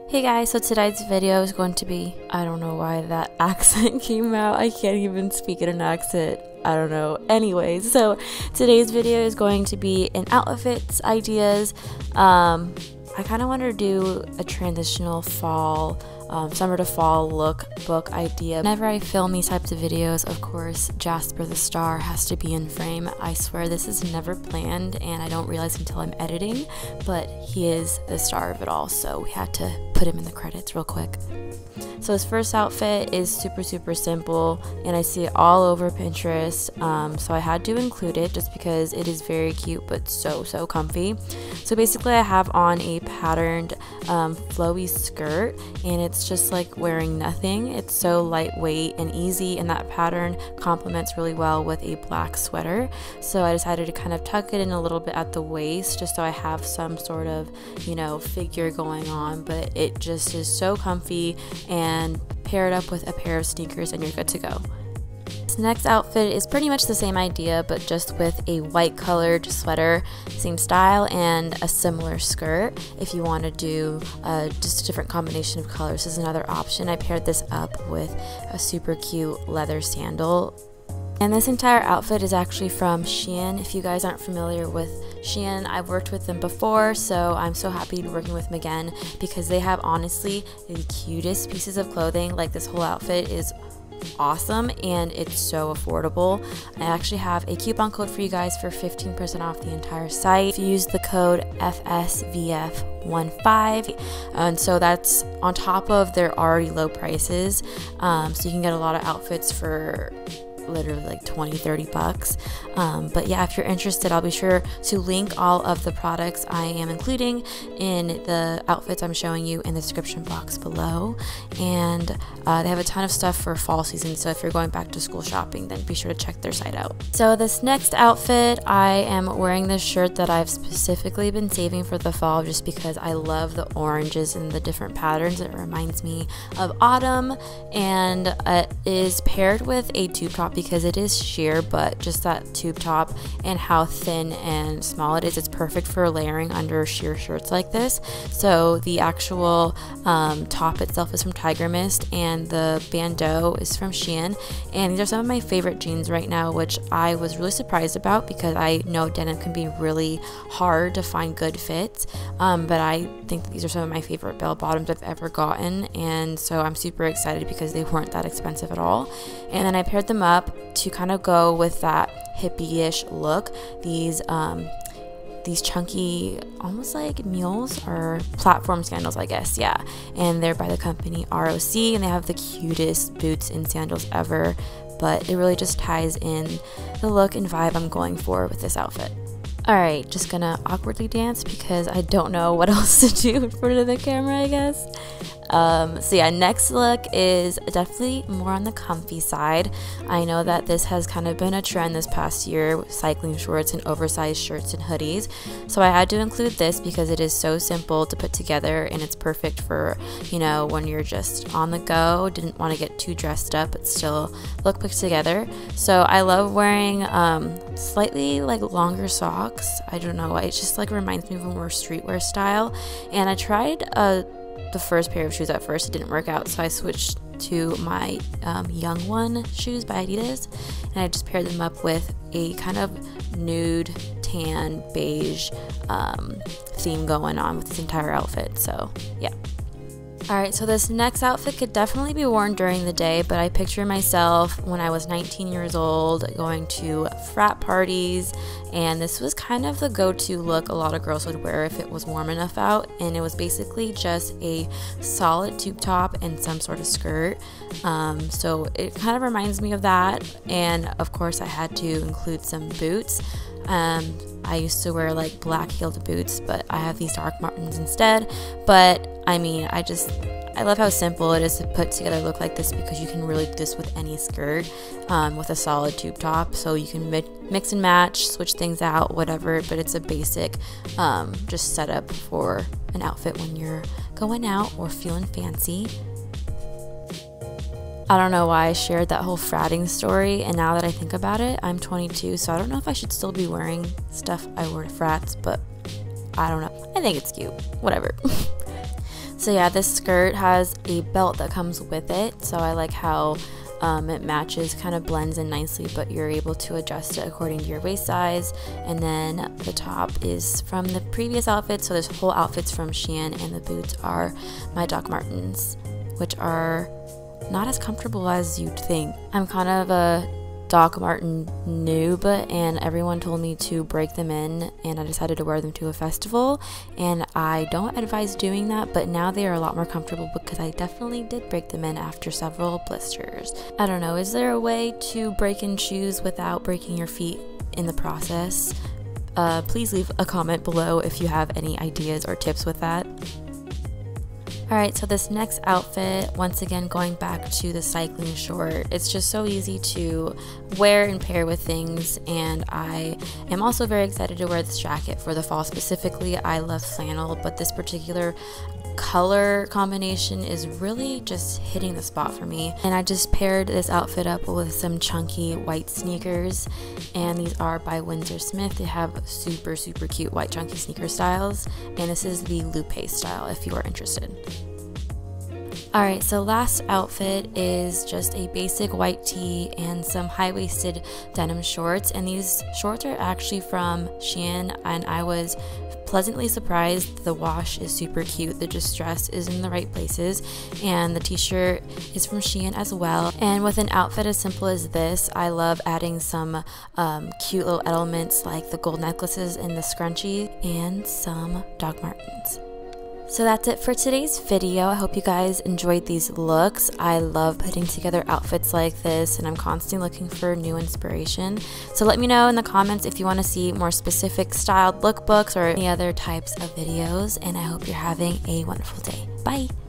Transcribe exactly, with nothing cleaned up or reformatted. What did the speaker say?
Hey guys, so today's video is going to be, I don't know why that accent came out, I can't even speak in an accent, I don't know. Anyways, so today's video is going to be in outfits ideas. um, I kind of want to do a transitional fall, um, summer to fall look book idea. Whenever I film these types of videos, of course, Jasper the Star has to be in frame. I swear this is never planned and I don't realize until I'm editing, but he is the star of it all, so we had to put him in the credits real quick. So his first outfit is super super simple and I see it all over Pinterest, um, so I had to include it just because it is very cute but so so comfy. So basically I have on a patterned um, flowy skirt and it's just like wearing nothing. It's so lightweight and easy, and that pattern complements really well with a black sweater. So I decided to kind of tuck it in a little bit at the waist just so I have some sort of, you know, figure going on, but it just is so comfy, and pair it up with a pair of sneakers and you're good to go. This next outfit is pretty much the same idea but just with a white colored sweater, same style, and a similar skirt. If you want to do uh, just a different combination of colors, this is another option. I paired this up with a super cute leather sandal. And this entire outfit is actually from Shein. If you guys aren't familiar with Shein, I've worked with them before, so I'm so happy to be working with them again because they have honestly the cutest pieces of clothing. Like, this whole outfit is awesome and it's so affordable. I actually have a coupon code for you guys for fifteen percent off the entire site if you use the code F S V F fifteen, and so that's on top of their already low prices, um, so you can get a lot of outfits for literally like twenty thirty bucks. Um, but yeah, if you're interested, I'll be sure to link all of the products I am including in the outfits I'm showing you in the description box below. And uh, they have a ton of stuff for fall season, so if you're going back to school shopping, then be sure to check their site out. So this next outfit, I am wearing this shirt that I've specifically been saving for the fall just because I love the oranges and the different patterns. It reminds me of autumn, and it is paired with a tube top because it is sheer, but just that tube top and how thin and small it is, it's perfect for layering under sheer shirts like this. So the actual um, top itself is from Tiger Mist and the bandeau is from Shein, and these are some of my favorite jeans right now, which I was really surprised about because I know denim can be really hard to find good fits, um, but I think that these are some of my favorite bell bottoms I've ever gotten, and so I'm super excited because they weren't that expensive at all. And then I paired them up to kind of go with that hippie-ish look. These um, these chunky, almost like mules or platform sandals, I guess, yeah. And they're by the company R O C, and they have the cutest boots and sandals ever. But it really just ties in the look and vibe I'm going for with this outfit. Alright, just gonna awkwardly dance because I don't know what else to do in front of the camera, I guess. Um, so yeah, next look is definitely more on the comfy side. I know that this has kind of been a trend this past year with cycling shorts and oversized shirts and hoodies. So I had to include this because it is so simple to put together and it's perfect for, you know, when you're just on the go, didn't want to get too dressed up but still look put together. So I love wearing um, slightly like longer socks. I don't know, it just like reminds me of a more streetwear style. And I tried a the first pair of shoes at first, it didn't work out, so I switched to my um, Young One shoes by Adidas, and I just paired them up with a kind of nude tan beige um, theme going on with this entire outfit. So yeah. Alright, so this next outfit could definitely be worn during the day, but I picture myself when I was nineteen years old going to frat parties, and this was kind of the go-to look a lot of girls would wear if it was warm enough out, and it was basically just a solid tube top and some sort of skirt. Um, so it kind of reminds me of that, and of course I had to include some boots. Um, I used to wear like black heeled boots, but I have these Doc Martens instead. But I mean, I just, I love how simple it is to put together a look like this because you can really do this with any skirt, um, with a solid tube top. So you can mi mix and match, switch things out, whatever, but it's a basic um, just setup for an outfit when you're going out or feeling fancy. I don't know why I shared that whole fratting story, and now that I think about it, I'm twenty-two, so I don't know if I should still be wearing stuff I wore to frats, but I don't know. I think it's cute. Whatever. So yeah, this skirt has a belt that comes with it, so I like how um, it matches, kind of blends in nicely, but you're able to adjust it according to your waist size. And then the top is from the previous outfit, so this whole outfit's from Shein, and the boots are my Doc Martens, which are not as comfortable as you'd think. I'm kind of a Doc Marten noob, and everyone told me to break them in, and I decided to wear them to a festival, and I don't advise doing that, but now they are a lot more comfortable because I definitely did break them in after several blisters. I don't know, is there a way to break in shoes without breaking your feet in the process? Uh, please leave a comment below if you have any ideas or tips with that. Alright, so this next outfit, once again going back to the cycling short, it's just so easy to wear and pair with things, and I am also very excited to wear this jacket for the fall. Specifically, I love flannel, but this particular color combination is really just hitting the spot for me, and I just paired this outfit up with some chunky white sneakers, and these are by Windsor Smith. They have super super cute white chunky sneaker styles, and this is the Lupe style if you are interested. Alright, so last outfit is just a basic white tee and some high-waisted denim shorts, and these shorts are actually from Shein, and I was pleasantly surprised. The wash is super cute, the distress is in the right places, and the t-shirt is from Shein as well. And with an outfit as simple as this, I love adding some um, cute little elements like the gold necklaces and the scrunchie and some Doc Martens. So that's it for today's video. I hope you guys enjoyed these looks. I love putting together outfits like this, and I'm constantly looking for new inspiration. So let me know in the comments if you want to see more specific styled lookbooks or any other types of videos, and I hope you're having a wonderful day. Bye!